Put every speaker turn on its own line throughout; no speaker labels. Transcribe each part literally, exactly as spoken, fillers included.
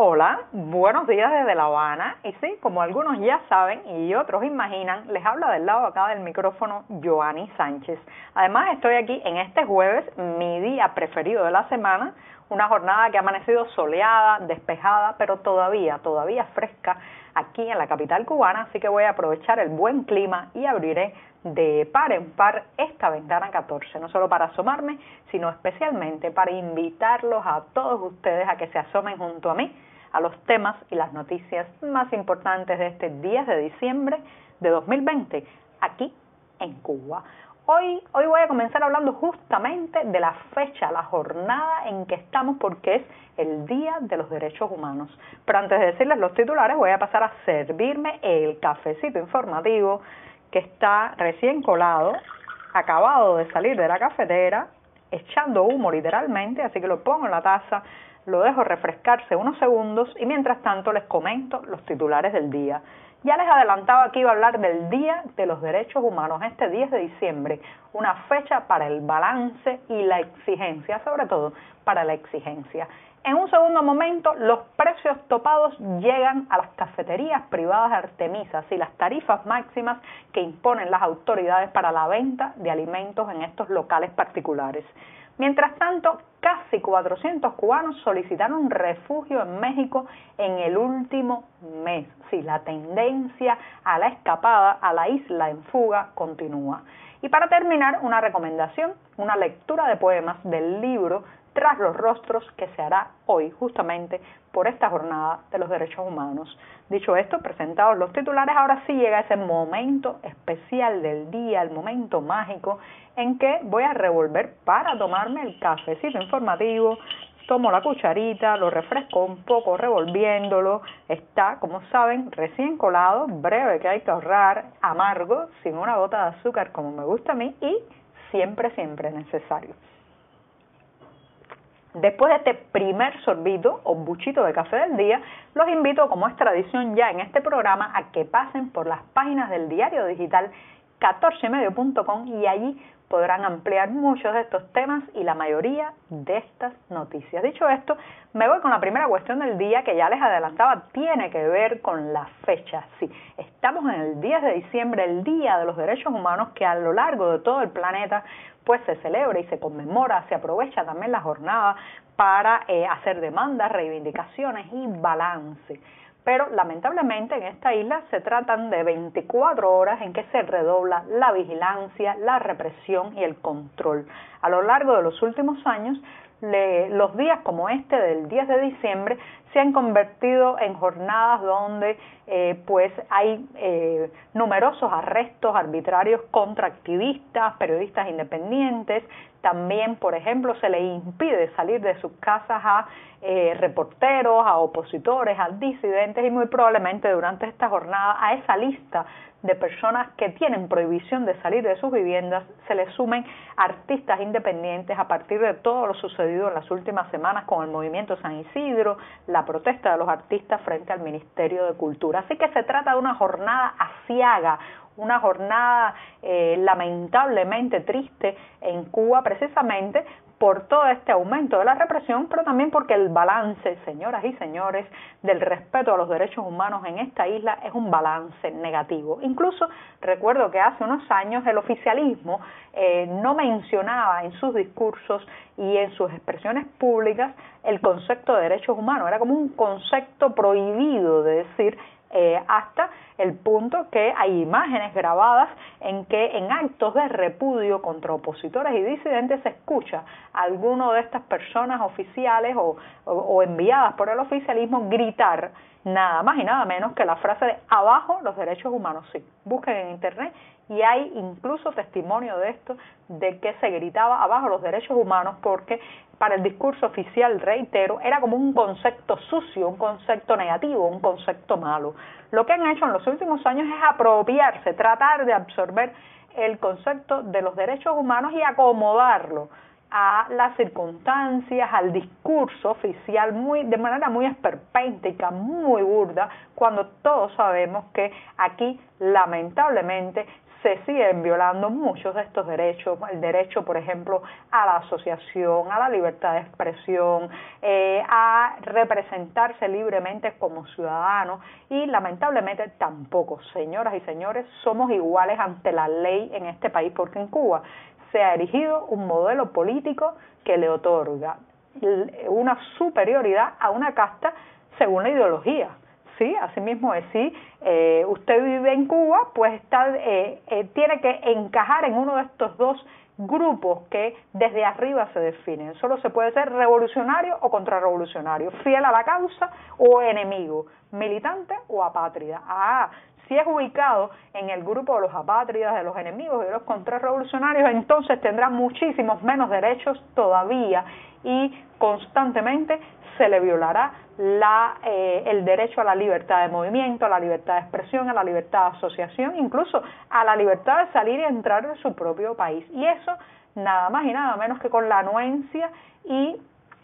Hola, buenos días desde La Habana. Y sí, como algunos ya saben y otros imaginan, les habla del lado acá del micrófono Joanny Sánchez. Además, estoy aquí en este jueves, mi día preferido de la semana, una jornada que ha amanecido soleada, despejada, pero todavía, todavía fresca aquí en la capital cubana, así que voy a aprovechar el buen clima y abriré de par en par esta ventana catorce, no solo para asomarme, sino especialmente para invitarlos a todos ustedes a que se asomen junto a mí a los temas y las noticias más importantes de este diez de diciembre de dos mil veinte, aquí en Cuba. Hoy, hoy voy a comenzar hablando justamente de la fecha, la jornada en que estamos, porque es el Día de los Derechos Humanos. Pero antes de decirles los titulares, voy a pasar a servirme el cafecito informativo que está recién colado, acabado de salir de la cafetera, echando humo literalmente, así que lo pongo en la taza, lo dejo refrescarse unos segundos y mientras tanto les comento los titulares del día. Ya les adelantaba que iba a hablar del Día de los Derechos Humanos, este diez de diciembre, una fecha para el balance y la exigencia, sobre todo para la exigencia. En un segundo momento, los precios topados llegan a las cafeterías privadas artemisas y las tarifas máximas que imponen las autoridades para la venta de alimentos en estos locales particulares. Mientras tanto, casi cuatrocientos cubanos solicitaron refugio en México en el último mes. Sí, la tendencia a la escapada a la isla en fuga continúa. Y para terminar, una recomendación, una lectura de poemas del libro Tras los Rostros, que se hará hoy justamente por esta jornada de los derechos humanos. Dicho esto, presentados los titulares, ahora sí llega ese momento especial del día, el momento mágico en que voy a revolver para tomarme el cafecito informativo. Tomo la cucharita, lo refresco un poco revolviéndolo, está, como saben, recién colado, breve que hay que ahorrar, amargo, sin una gota de azúcar como me gusta a mí y siempre, siempre necesario. Después de este primer sorbito o buchito de café del día, los invito, como es tradición ya en este programa, a que pasen por las páginas del diario digital catorce medio punto com y allí podrán ampliar muchos de estos temas y la mayoría de estas noticias. Dicho esto, me voy con la primera cuestión del día que ya les adelantaba, tiene que ver con la fecha. Sí, estamos en el diez de diciembre, el Día de los Derechos Humanos, que a lo largo de todo el planeta pues se celebra y se conmemora, se aprovecha también la jornada para eh, hacer demandas, reivindicaciones y balance. Pero lamentablemente en esta isla se tratan de veinticuatro horas en que se redobla la vigilancia, la represión y el control. A lo largo de los últimos años, le, los días como este del diez de diciembre se han convertido en jornadas donde eh, pues hay eh, numerosos arrestos arbitrarios contra activistas, periodistas independientes. También, por ejemplo, se le impide salir de sus casas a eh, reporteros, a opositores, a disidentes y muy probablemente durante esta jornada a esa lista de personas que tienen prohibición de salir de sus viviendas se le sumen artistas independientes a partir de todo lo sucedido en las últimas semanas con el movimiento San Isidro, la protesta de los artistas frente al Ministerio de Cultura. Así que se trata de una jornada aciaga, una jornada eh, lamentablemente triste en Cuba precisamente por todo este aumento de la represión, pero también porque el balance, señoras y señores, del respeto a los derechos humanos en esta isla es un balance negativo. Incluso recuerdo que hace unos años el oficialismo eh, no mencionaba en sus discursos y en sus expresiones públicas el concepto de derechos humanos, era como un concepto prohibido de decir Eh, hasta el punto que hay imágenes grabadas en que en actos de repudio contra opositores y disidentes se escucha a alguno de estas personas oficiales o, o, o enviadas por el oficialismo gritar nada más y nada menos que la frase de abajo los derechos humanos. Sí, busquen en internet y hay incluso testimonio de esto, de que se gritaba abajo los derechos humanos porque para el discurso oficial, reitero, era como un concepto sucio, un concepto negativo, un concepto malo. Lo que han hecho en los últimos años es apropiarse, tratar de absorber el concepto de los derechos humanos y acomodarlo a las circunstancias, al discurso oficial muy de manera muy esperpéntica, muy burda, cuando todos sabemos que aquí lamentablemente se siguen violando muchos de estos derechos, el derecho, por ejemplo, a la asociación, a la libertad de expresión, eh, a representarse libremente como ciudadanos y lamentablemente tampoco, señoras y señores, somos iguales ante la ley en este país, porque en Cuba se ha erigido un modelo político que le otorga una superioridad a una casta según la ideología. Sí, así mismo es, si eh, usted vive en Cuba, pues está, eh, eh, tiene que encajar en uno de estos dos grupos que desde arriba se definen. Solo se puede ser revolucionario o contrarrevolucionario, fiel a la causa o enemigo, militante o apátrida. Ah, si es ubicado en el grupo de los apátridas, de los enemigos y de los contrarrevolucionarios, entonces tendrá muchísimos menos derechos todavía y constantemente se le violará la, eh, el derecho a la libertad de movimiento, a la libertad de expresión, a la libertad de asociación, incluso a la libertad de salir y entrar en su propio país. Y eso nada más y nada menos que con la anuencia y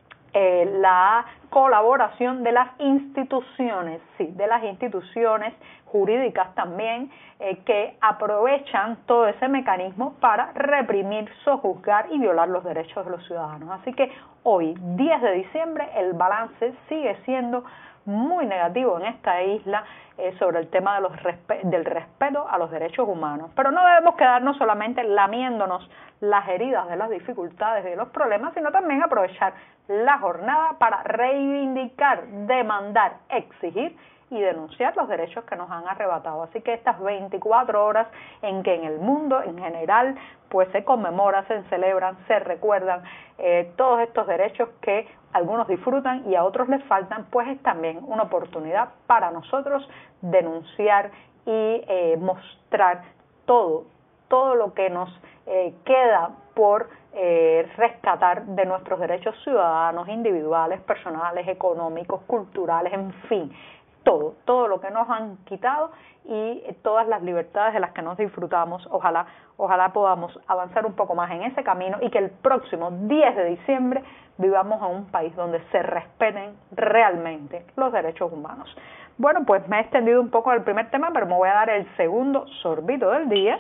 eh, la colaboración de las instituciones, sí, de las instituciones jurídicas también, eh, que aprovechan todo ese mecanismo para reprimir, sojuzgar y violar los derechos de los ciudadanos. Así que hoy, diez de diciembre, el balance sigue siendo muy negativo en esta isla eh, sobre el tema de los respe del respeto a los derechos humanos. Pero no debemos quedarnos solamente lamiéndonos las heridas de las dificultades y de los problemas, sino también aprovechar la jornada para reivindicar, demandar, exigir y denunciar los derechos que nos han arrebatado. Así que estas veinticuatro horas en que en el mundo en general pues se conmemora, se celebran, se recuerdan eh, todos estos derechos que algunos disfrutan y a otros les faltan, pues es también una oportunidad para nosotros denunciar y eh, mostrar todo, todo lo que nos eh, queda por eh, rescatar de nuestros derechos ciudadanos, individuales, personales, económicos, culturales, en fin, todo, todo lo que nos han quitado y todas las libertades de las que nos disfrutamos. Ojalá, ojalá podamos avanzar un poco más en ese camino y que el próximo diez de diciembre vivamos en un país donde se respeten realmente los derechos humanos. Bueno, pues me he extendido un poco del primer tema, pero me voy a dar el segundo sorbito del día.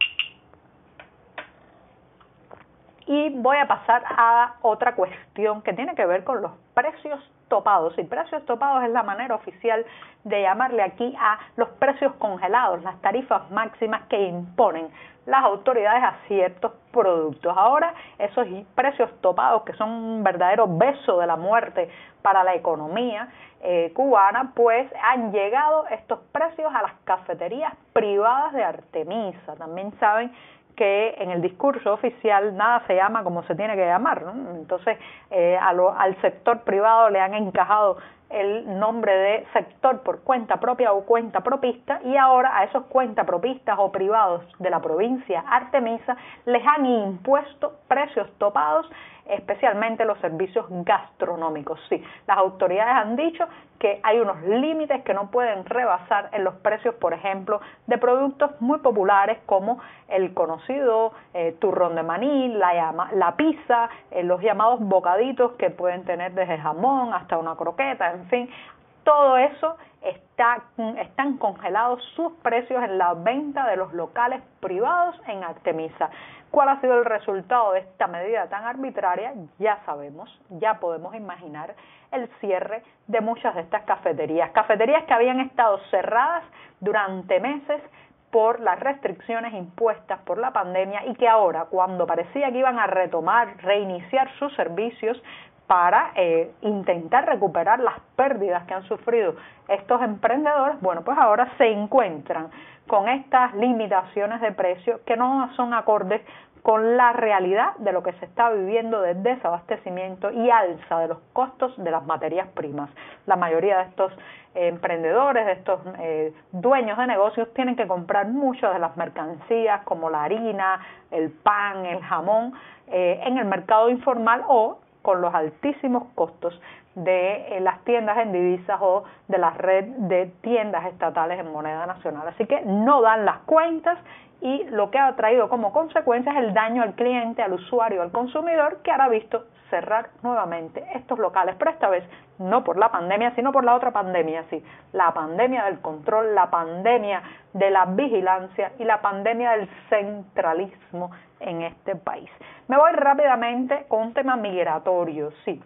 Y voy a pasar a otra cuestión que tiene que ver con los precios topados. Y precios topados es la manera oficial de llamarle aquí a los precios congelados, las tarifas máximas que imponen las autoridades a ciertos productos. Ahora, esos precios topados, que son un verdadero beso de la muerte para la economía eh, cubana, pues han llegado estos precios a las cafeterías privadas de Artemisa. También saben que en el discurso oficial nada se llama como se tiene que llamar, ¿no? Entonces eh, a lo, al sector privado le han encajado el nombre de sector por cuenta propia o cuenta propista, y ahora a esos cuentapropistas o privados de la provincia Artemisa les han impuesto precios topados, especialmente los servicios gastronómicos. Sí, las autoridades han dicho que hay unos límites que no pueden rebasar en los precios, por ejemplo, de productos muy populares como el conocido eh, turrón de maní, la, llama, la pizza, eh, los llamados bocaditos que pueden tener desde jamón hasta una croqueta, en fin, todo eso está, están congelados sus precios en la venta de los locales privados en Artemisa. ¿Cuál ha sido el resultado de esta medida tan arbitraria? Ya sabemos, ya podemos imaginar el cierre de muchas de estas cafeterías. Cafeterías que habían estado cerradas durante meses por las restricciones impuestas por la pandemia y que ahora, cuando parecía que iban a retomar, reiniciar sus servicios para eh, intentar recuperar las pérdidas que han sufrido estos emprendedores, bueno, pues ahora se encuentran con estas limitaciones de precio que no son acordes con la realidad de lo que se está viviendo de desabastecimiento y alza de los costos de las materias primas. La mayoría de estos eh, emprendedores, de estos eh, dueños de negocios, tienen que comprar muchas de las mercancías como la harina, el pan, el jamón, eh, en el mercado informal o con los altísimos costos de eh, las tiendas en divisas o de la red de tiendas estatales en moneda nacional. Así que no dan las cuentas y lo que ha traído como consecuencia es el daño al cliente, al usuario, al consumidor, que ahora ha visto cerrar nuevamente estos locales, pero esta vez no por la pandemia, sino por la otra pandemia, sí, la pandemia del control, la pandemia de la vigilancia y la pandemia del centralismo en este país. Me voy rápidamente con un tema migratorio, sí.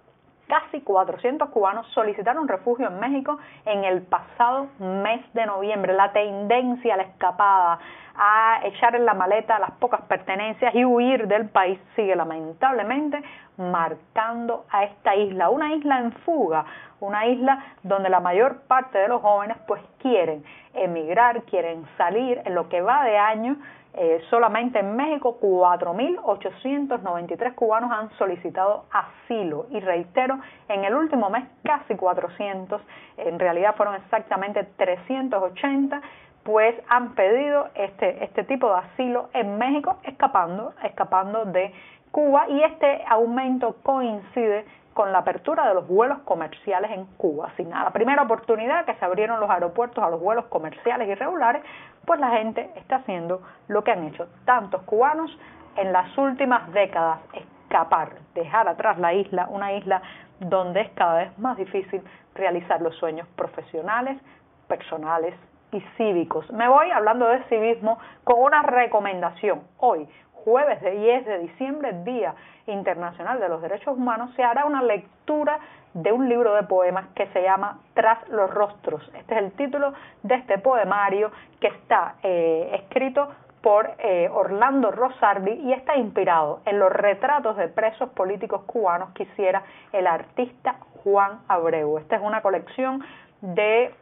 Casi cuatrocientos cubanos solicitaron refugio en México en el pasado mes de noviembre. La tendencia a la escapada, a echar en la maleta las pocas pertenencias y huir del país sigue lamentablemente marcando a esta isla, una isla en fuga, una isla donde la mayor parte de los jóvenes pues quieren emigrar, quieren salir. En lo que va de año, Eh, solamente en México cuatro mil ochocientos noventa y tres cubanos han solicitado asilo y reitero, en el último mes casi cuatrocientos, en realidad fueron exactamente trescientos ochenta, pues han pedido este, este tipo de asilo en México escapando, escapando de Cuba, y este aumento coincide con la apertura de los vuelos comerciales en Cuba. Sin a la primera oportunidad que se abrieron los aeropuertos a los vuelos comerciales irregulares, pues la gente está haciendo lo que han hecho tantos cubanos en las últimas décadas, escapar, dejar atrás la isla, una isla donde es cada vez más difícil realizar los sueños profesionales, personales y cívicos. Me voy, hablando de civismo, con una recomendación. Hoy, jueves de diez de diciembre, Día Internacional de los Derechos Humanos, se hará una lectura de un libro de poemas que se llama Tras los Rostros. Este es el título de este poemario que está eh, escrito por eh, Orlando Rosardi y está inspirado en los retratos de presos políticos cubanos que hiciera el artista Juan Abreu. Esta es una colección de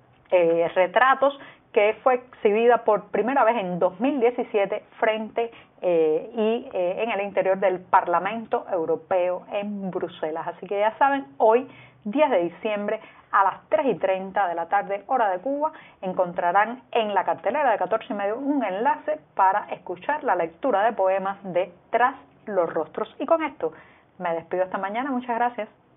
eh, retratos que fue exhibida por primera vez en dos mil diecisiete frente eh, y eh, en el interior del Parlamento Europeo en Bruselas. Así que ya saben, hoy, diez de diciembre, a las tres y treinta de la tarde, hora de Cuba, encontrarán en la cartelera de catorce y medio un enlace para escuchar la lectura de poemas de Tras los Rostros. Y con esto me despido esta mañana. Muchas gracias.